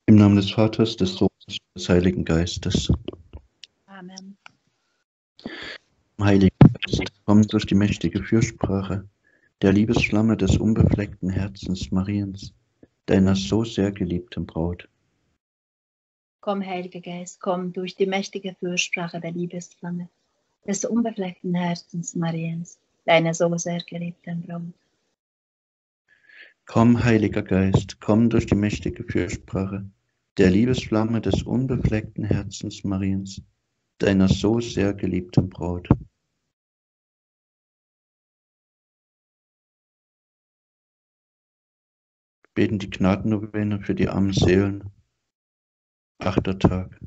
Im Namen des Vaters, des Sohnes und des Heiligen Geistes. Amen. Heiliger Geist, komm durch die mächtige Fürsprache der Liebesflamme des unbefleckten Herzens Mariens, deiner so sehr geliebten Braut. Komm, Heiliger Geist, komm durch die mächtige Fürsprache der Liebesflamme des unbefleckten Herzens Mariens, deiner so sehr geliebten Braut. Komm, Heiliger Geist, komm durch die mächtige Fürsprache der Liebesflamme des unbefleckten Herzens Mariens, deiner so sehr geliebten Braut. Beten die Gnadennovene für die armen Seelen. 8. Tag.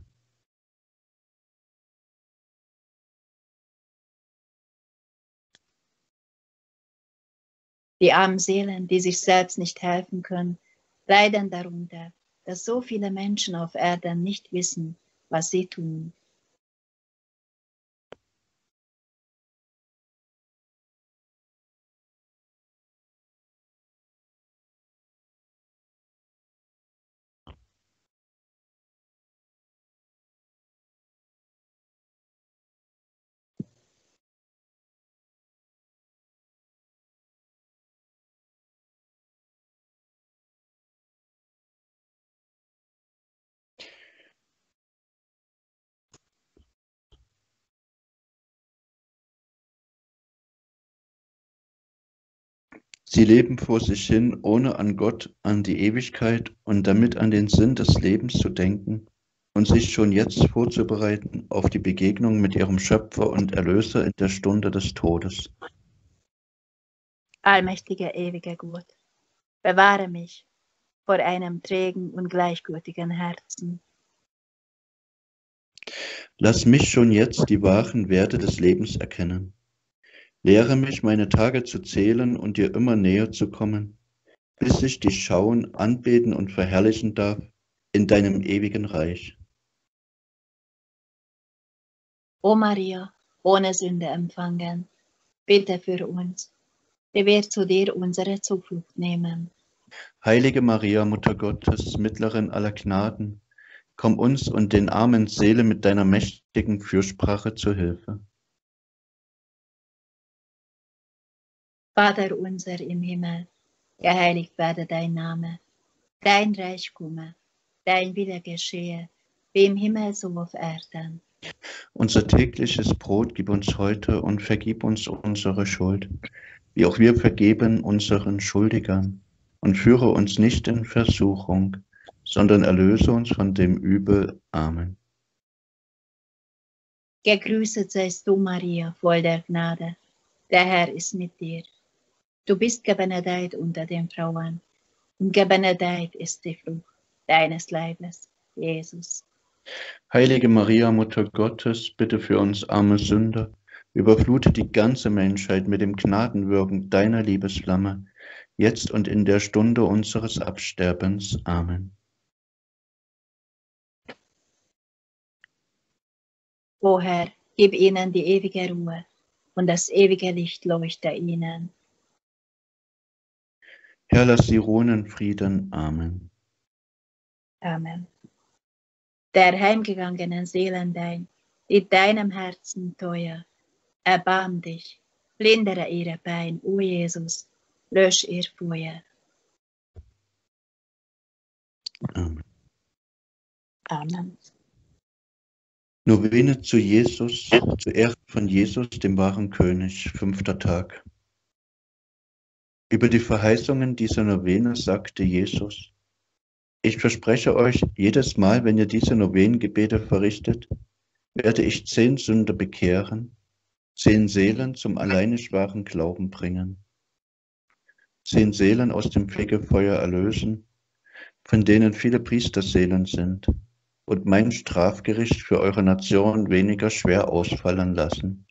Die armen Seelen, die sich selbst nicht helfen können, leiden darunter, dass so viele Menschen auf Erden nicht wissen, was sie tun. Sie leben vor sich hin, ohne an Gott, an die Ewigkeit und damit an den Sinn des Lebens zu denken und sich schon jetzt vorzubereiten auf die Begegnung mit ihrem Schöpfer und Erlöser in der Stunde des Todes. Allmächtiger, ewiger Gott, bewahre mich vor einem trägen und gleichgültigen Herzen. Lass mich schon jetzt die wahren Werte des Lebens erkennen. Lehre mich, meine Tage zu zählen und dir immer näher zu kommen, bis ich dich schauen, anbeten und verherrlichen darf in deinem ewigen Reich. O Maria, ohne Sünde empfangen, bitte für uns, die wir zu dir unsere Zuflucht nehmen. Heilige Maria, Mutter Gottes, Mittlerin aller Gnaden, komm uns und den armen Seelen mit deiner mächtigen Fürsprache zu Hilfe. Vater unser im Himmel, geheiligt werde dein Name, dein Reich komme, dein Wille geschehe, wie im Himmel so auf Erden. Unser tägliches Brot gib uns heute und vergib uns unsere Schuld, wie auch wir vergeben unseren Schuldigern. Und führe uns nicht in Versuchung, sondern erlöse uns von dem Übel. Amen. Gegrüßet seist du, Maria, voll der Gnade, der Herr ist mit dir. Du bist gebenedeit unter den Frauen, und gebenedeit ist die Frucht deines Leibes, Jesus. Heilige Maria, Mutter Gottes, bitte für uns arme Sünder, überflute die ganze Menschheit mit dem Gnadenwirken deiner Liebesflamme, jetzt und in der Stunde unseres Absterbens. Amen. O Herr, gib ihnen die ewige Ruhe, und das ewige Licht leuchte ihnen. Herr, lass sie ruhen in Frieden. Amen. Amen. Der heimgegangenen Seelen dein, die deinem Herzen teuer, erbarm dich, lindere ihre Pein, o Jesus, lösch ihr Feuer. Amen. Amen. Novene zu Jesus, zu Ehren von Jesus, dem wahren König, 5. Tag. Über die Verheißungen dieser Novene sagte Jesus: Ich verspreche euch, jedes Mal, wenn ihr diese Novenengebete verrichtet, werde ich 10 Sünder bekehren, 10 Seelen zum alleinig wahren Glauben bringen, 10 Seelen aus dem Fegefeuer erlösen, von denen viele Priesterseelen sind, und mein Strafgericht für eure Nation weniger schwer ausfallen lassen.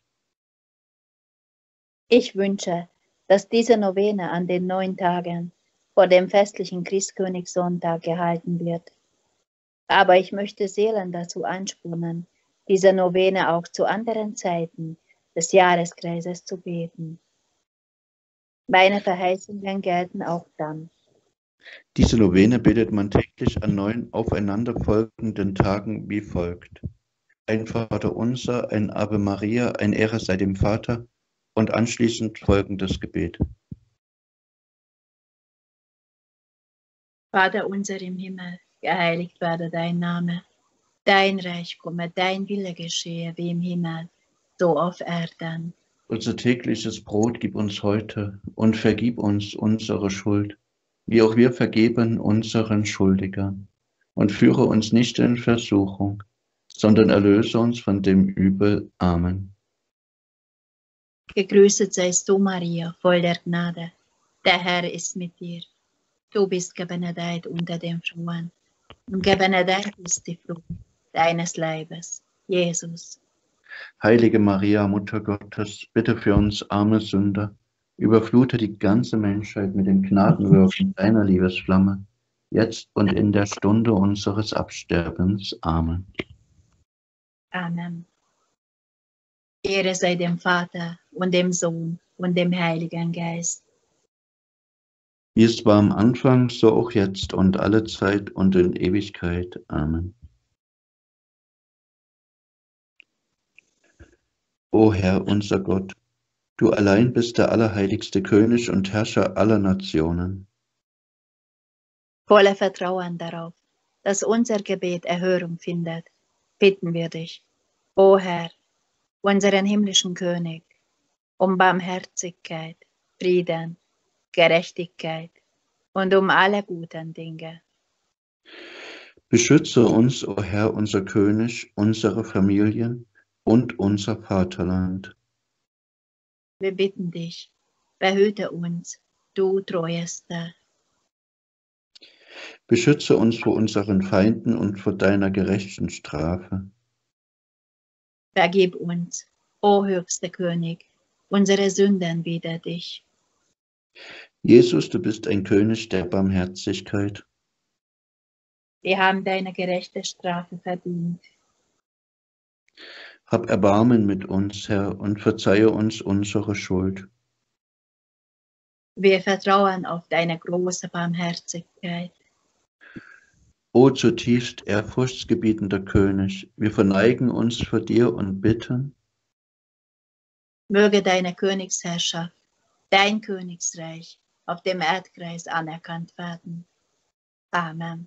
Ich wünsche, dass diese Novene an den 9 Tagen vor dem festlichen Christkönigssonntag gehalten wird. Aber ich möchte Seelen dazu anspornen, diese Novene auch zu anderen Zeiten des Jahreskreises zu beten. Meine Verheißungen gelten auch dann. Diese Novene betet man täglich an 9 aufeinanderfolgenden Tagen wie folgt: Ein Vaterunser, ein Ave Maria, ein Ehre sei dem Vater und anschließend folgendes Gebet. Vater unser im Himmel, geheiligt werde dein Name. Dein Reich komme, dein Wille geschehe, wie im Himmel, so auf Erden. Unser tägliches Brot gib uns heute und vergib uns unsere Schuld, wie auch wir vergeben unseren Schuldigern. Und führe uns nicht in Versuchung, sondern erlöse uns von dem Übel. Amen. Gegrüßet seist du, Maria, voll der Gnade. Der Herr ist mit dir. Du bist gebenedeit unter den Frauen, und gebenedeit ist die Frucht deines Leibes, Jesus. Heilige Maria, Mutter Gottes, bitte für uns arme Sünder, überflute die ganze Menschheit mit den Gnadenwirken deiner Liebesflamme, jetzt und in der Stunde unseres Absterbens. Amen. Amen. Ehre sei dem Vater und dem Sohn und dem Heiligen Geist. Wie es war am Anfang, so auch jetzt und alle Zeit und in Ewigkeit. Amen. O Herr, unser Gott, du allein bist der allerheiligste König und Herrscher aller Nationen. Voller Vertrauen darauf, dass unser Gebet Erhörung findet, bitten wir dich, o Herr, unseren himmlischen König, um Barmherzigkeit, Frieden, Gerechtigkeit und um alle guten Dinge. Beschütze uns, o Herr, unser König, unsere Familien und unser Vaterland. Wir bitten dich, behüte uns, du treuester. Beschütze uns vor unseren Feinden und vor deiner gerechten Strafe. Vergib uns, o höchster König, unsere Sünden wider dich. Jesus, du bist ein König der Barmherzigkeit. Wir haben deine gerechte Strafe verdient. Hab Erbarmen mit uns, Herr, und verzeihe uns unsere Schuld. Wir vertrauen auf deine große Barmherzigkeit. O zutiefst ehrfurchtsgebietender König, wir verneigen uns vor dir und bitten, Möge deine Königsherrschaft, dein Königsreich auf dem Erdkreis anerkannt werden. Amen.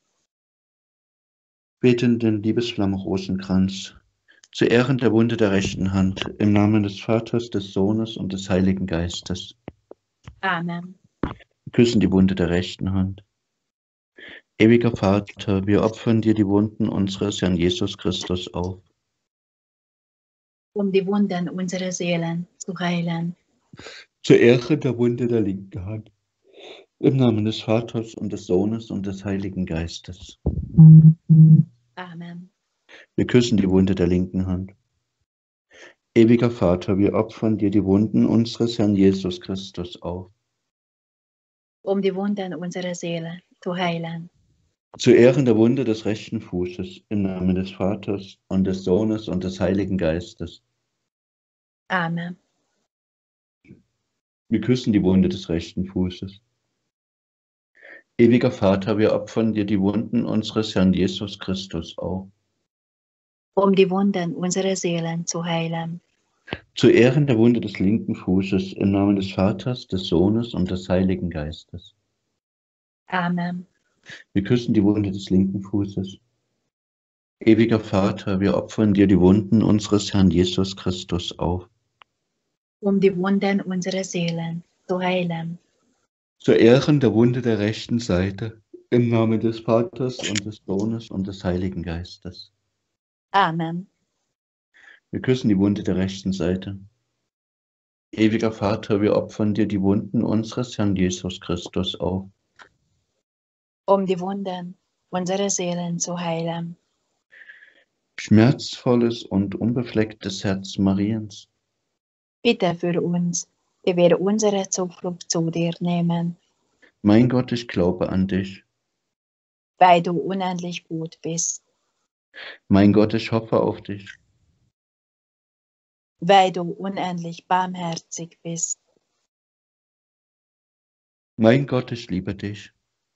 beten den Liebesflamme-Rosenkranz, zu Ehren der Wunde der rechten Hand, im Namen des Vaters, des Sohnes und des Heiligen Geistes. Amen. Wir küssen die Wunde der rechten Hand. Ewiger Vater, wir opfern dir die Wunden unseres Herrn Jesus Christus auf. Um die Wunden unserer Seelen zu heilen. Zur Ehre der Wunde der linken Hand. Im Namen des Vaters und des Sohnes und des Heiligen Geistes. Amen. Wir küssen die Wunde der linken Hand. Ewiger Vater, wir opfern dir die Wunden unseres Herrn Jesus Christus auf. Um die Wunden unserer Seelen zu heilen. Zu Ehren der Wunde des rechten Fußes, im Namen des Vaters und des Sohnes und des Heiligen Geistes. Amen. Wir küssen die Wunde des rechten Fußes. Ewiger Vater, wir opfern dir die Wunden unseres Herrn Jesus Christus auf. Um die Wunden unserer Seelen zu heilen. Zu Ehren der Wunde des linken Fußes, im Namen des Vaters, des Sohnes und des Heiligen Geistes. Amen. Wir küssen die Wunde des linken Fußes. Ewiger Vater, wir opfern dir die Wunden unseres Herrn Jesus Christus auf. Um die Wunden unserer Seelen zu heilen. Zu Ehren der Wunde der rechten Seite, im Namen des Vaters und des Sohnes und des Heiligen Geistes. Amen. Wir küssen die Wunde der rechten Seite. Ewiger Vater, wir opfern dir die Wunden unseres Herrn Jesus Christus auf. Um die Wunden unserer Seelen zu heilen. Schmerzvolles und unbeflecktes Herz Mariens, Bitte für uns, die wir unsere Zuflucht zu dir nehmen, mein Gott, ich glaube an dich. weil du unendlich gut bist, Mein Gott, ich hoffe auf dich. weil du unendlich barmherzig bist, Mein Gott, ich liebe dich.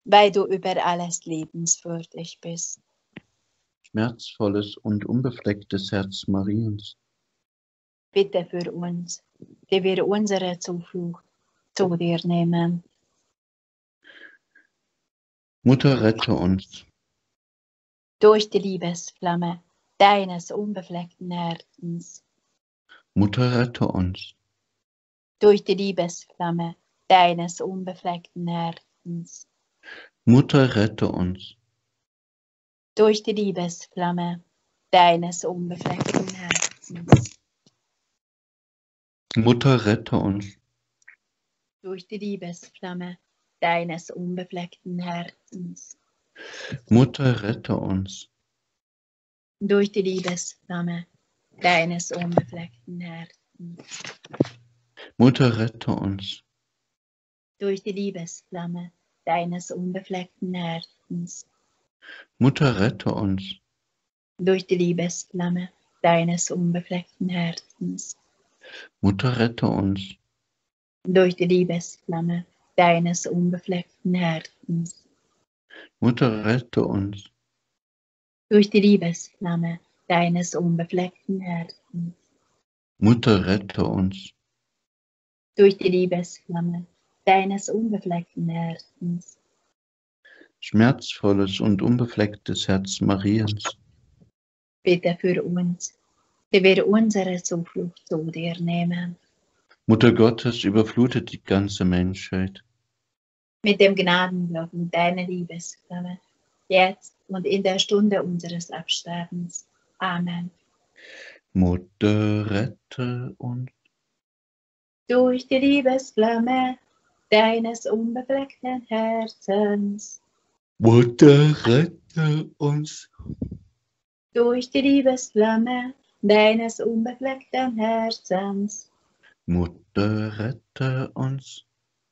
weil du über alles liebenswürdig bist. Schmerzvolles und unbeflecktes Herz Mariens, Bitte für uns, die wir unsere Zuflucht zu dir nehmen. Mutter, rette uns. Durch die Liebesflamme deines unbefleckten Herzens. Mutter, rette uns. Durch die Liebesflamme deines unbefleckten Herzens. Mutter, rette uns. Durch die Liebesflamme deines unbefleckten Herzens. Mutter, rette uns. Durch die Liebesflamme deines unbefleckten Herzens. Mutter, rette uns. Durch die Liebesflamme deines unbefleckten Herzens. Mutter, rette uns. Durch die Liebesflamme deines unbefleckten Herzens. Mutter, rette uns. Durch die Liebesflamme deines unbefleckten Herzens. Mutter, rette uns. Durch die Liebesflamme deines unbefleckten Herzens. Mutter, rette uns. Durch die Liebesflamme deines unbefleckten Herzens. Mutter, rette uns. Durch die Liebesflamme deines unbefleckten Herzens. Schmerzvolles und unbeflecktes Herz Mariens, Bitte für uns, die wir unsere Zuflucht zu dir nehmen. Mutter Gottes, überflutet die ganze Menschheit. Mit dem Gnadenwirken deiner Liebesflamme, jetzt und in der Stunde unseres Absterbens. Amen. Mutter, rette uns. Durch die Liebesflamme deines unbefleckten Herzens. Mutter, rette uns. Durch die Liebesflamme deines unbefleckten Herzens. Mutter, rette uns.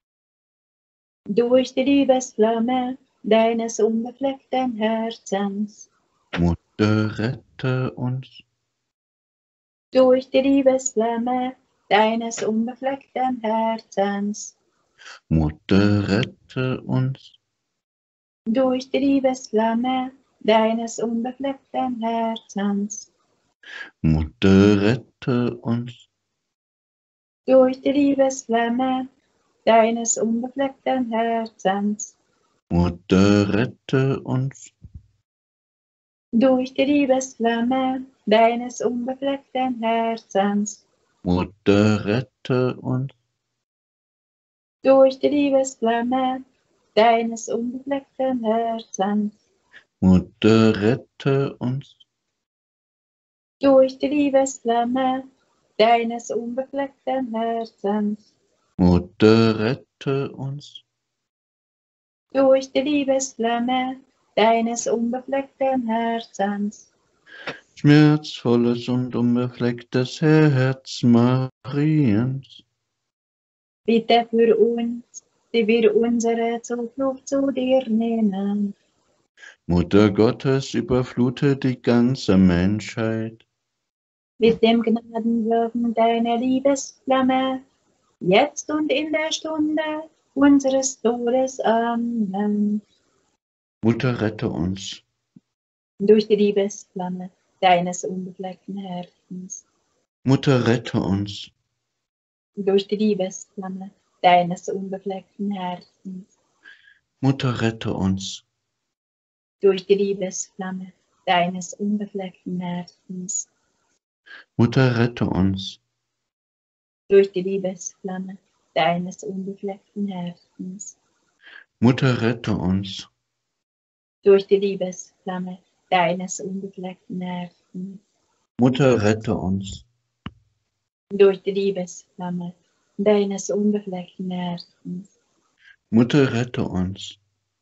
Durch die Liebesflamme deines unbefleckten Herzens. Mutter, rette uns. Durch die Liebesflamme deines unbefleckten Herzens. Mutter, rette uns. Durch die Liebesflamme deines unbefleckten Herzens. Mutter, rette uns. Durch die Liebesflamme deines unbefleckten Herzens. Mutter, rette uns. Durch die Liebesflamme deines unbefleckten Herzens. Mutter, rette uns. Durch die Liebesflamme deines unbefleckten Herzens. Mutter, rette uns. Durch die Liebesflamme deines unbefleckten Herzens. Mutter, rette uns. Durch die Liebesflamme deines unbefleckten Herzens. Schmerzvolles und unbeflecktes Herz Mariens, Bitte für uns, die wir unsere Zuflucht zu dir nehmen. Mutter Gottes, überflute die ganze Menschheit. Mit dem Gnadenwirken deiner Liebesflamme, jetzt und in der Stunde unseres Todes. Amen. Mutter, rette uns. Durch die Liebesflamme deines unbefleckten Herzens. Mutter, rette uns. Durch die Liebesflamme deines unbefleckten Herzens. Mutter, rette uns. Durch die Liebesflamme deines unbefleckten Herzens. Mutter, rette uns. Durch die Liebesflamme deines unbefleckten Herzens. Mutter, rette uns. Durch die Liebesflamme deines unbefleckten Herzens. Mutter, rette uns. Durch die Liebesflamme deines unbefleckten Herzens. Mutter, rette uns.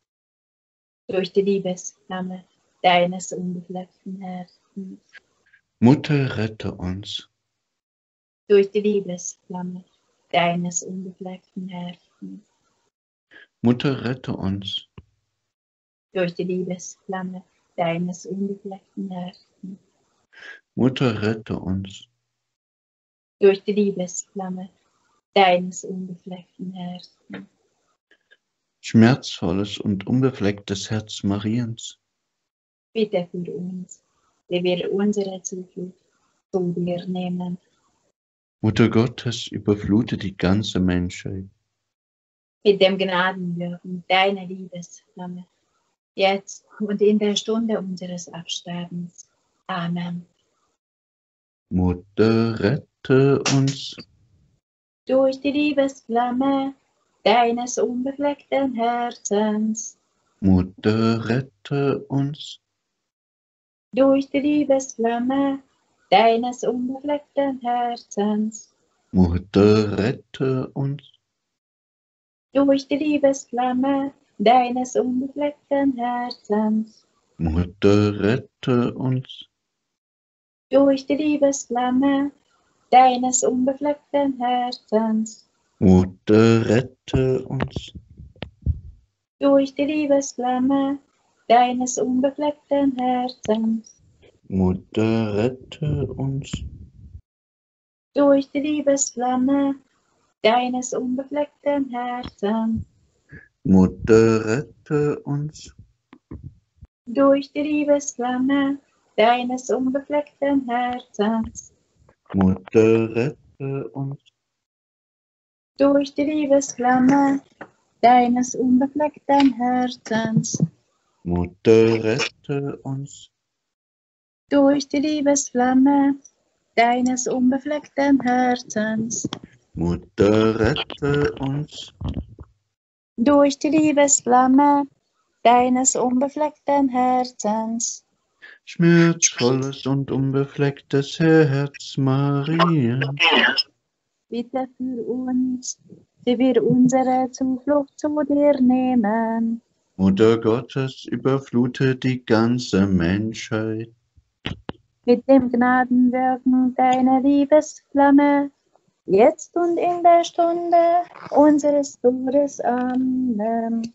Durch die Liebesflamme deines unbefleckten Herzens. Mutter, rette uns. Durch die Liebesflamme deines unbefleckten Herzens. Mutter, rette uns. Durch die Liebesflamme deines unbefleckten Herzens. Mutter, rette uns. Durch die Liebesflamme deines unbefleckten Herzens. Schmerzvolles und unbeflecktes Herz Mariens, Bitte für uns, die wir unsere Zuflucht zu dir nehmen. Mutter Gottes, überflute die ganze Menschheit. Mit dem Gnadenwirken deiner Liebesflamme, jetzt und in der Stunde unseres Absterbens. Amen. Mutter, rette uns. Durch die Liebesflamme deines unbefleckten Herzens. Mutter, rette uns. Durch die Liebesflamme deines unbefleckten Herzens. Mutter, rette uns. Durch die Liebesflamme deines unbefleckten Herzens. Mutter, rette uns. Durch die Liebesflamme deines unbefleckten Herzens. Mutter, rette uns. Durch die Liebesflamme deines unbefleckten Herzens. Mutter, rette uns. Durch die Liebesflamme deines unbefleckten Herzens. Mutter, rette uns. Durch die Liebesflamme deines unbefleckten Herzens. Mutter, rette uns. Durch die Liebesflamme deines unbefleckten Herzens. Mutter, rette uns. Durch die Liebesflamme deines unbefleckten Herzens. Mutter, rette uns. Durch die Liebesflamme deines unbefleckten Herzens. Schmerzvolles und unbeflecktes Herz Mariens, Bitte für uns, die wir unsere Zuflucht zu dir nehmen. Mutter Gottes, überflute die ganze Menschheit. Mit dem Gnadenwirken deiner Liebesflamme, jetzt und in der Stunde unseres Todes. Amen.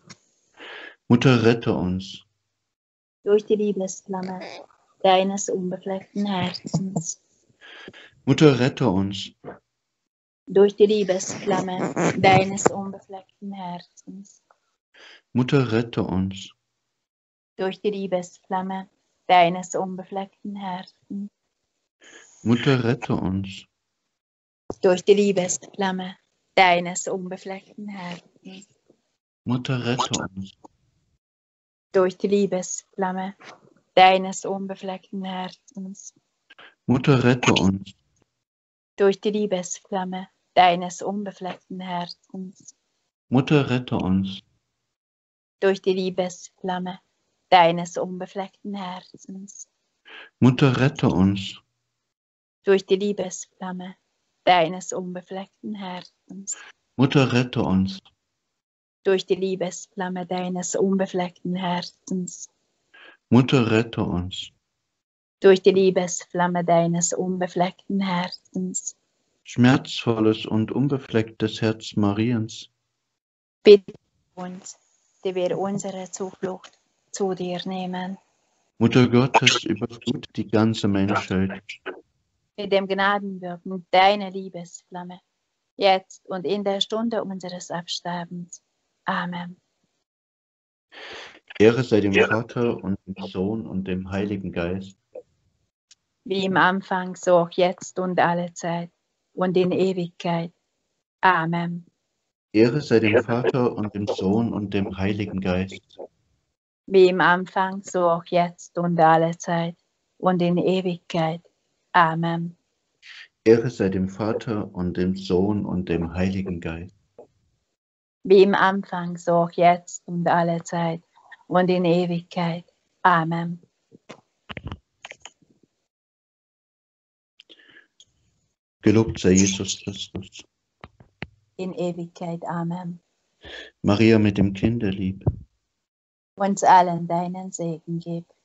Mutter, rette uns. Durch die Liebesflamme deines unbefleckten Herzens. Mutter, rette uns. Durch die Liebesflamme deines unbefleckten Herzens. Mutter, rette uns. Durch die Liebesflamme deines unbefleckten Herzens. Mutter, rette uns. Durch die Liebesflamme deines unbefleckten Herzens. Mutter, rette uns. Durch die Liebesflamme deines unbefleckten Herzens. Mutter, rette uns. Durch die Liebesflamme deines unbefleckten Herzens. Mutter, rette uns. Durch die Liebesflamme deines unbefleckten Herzens. Mutter, rette uns. Durch die Liebesflamme deines unbefleckten Herzens. Mutter, rette uns. Durch die Liebesflamme deines unbefleckten Herzens. Mutter, rette uns. Durch die Liebesflamme deines unbefleckten Herzens. Schmerzvolles und unbeflecktes Herz Mariens, Bitte uns, die wir unsere Zuflucht zu dir nehmen. Mutter Gottes, überflute die ganze Menschheit. Mit dem Gnadenwirken deiner Liebesflamme, jetzt und in der Stunde unseres Absterbens. Amen. Ehre sei dem Vater und dem Sohn und dem Heiligen Geist. Wie im Anfang, so auch jetzt und alle Zeit und in Ewigkeit. Amen. Ehre sei dem Vater und dem Sohn und dem Heiligen Geist. Wie im Anfang, so auch jetzt und alle Zeit und in Ewigkeit. Amen. Ehre sei dem Vater und dem Sohn und dem Heiligen Geist. Wie im Anfang, so auch jetzt und alle Zeit und in Ewigkeit. Amen. Gelobt sei Jesus Christus. In Ewigkeit. Amen. Maria mit dem Kinderlieb. Uns allen deinen Segen gib.